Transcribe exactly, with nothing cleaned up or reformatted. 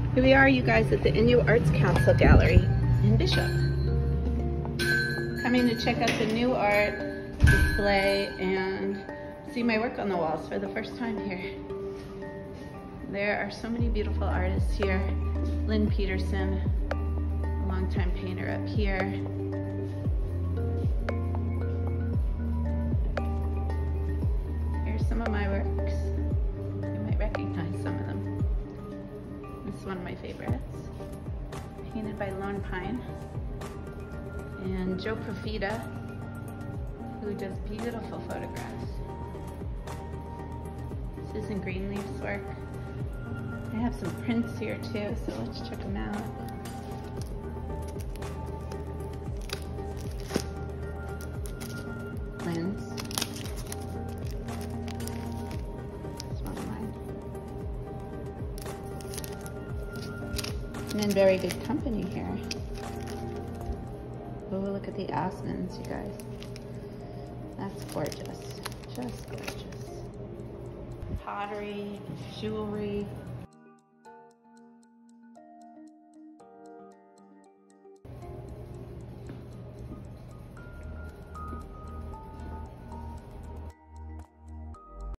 Here we are, you guys, at the Inyo Arts Council Gallery in Bishop. Coming to check out the new art display and see my work on the walls for the first time here. There are so many beautiful artists here. Lynn Peterson, a longtime painter up here. Here's some of my works. You might recognize some of them. This is one of my favorites. Painted by Lone Pine. And Joe Profita, who does beautiful photographs. Susan Greenleaf's work. I have some prints here too, so let's check them out. Lynn's. That's one of mine. I'm in very good company here. Oh, look at the asmens, you guys. That's gorgeous. Just gorgeous. Pottery, jewelry,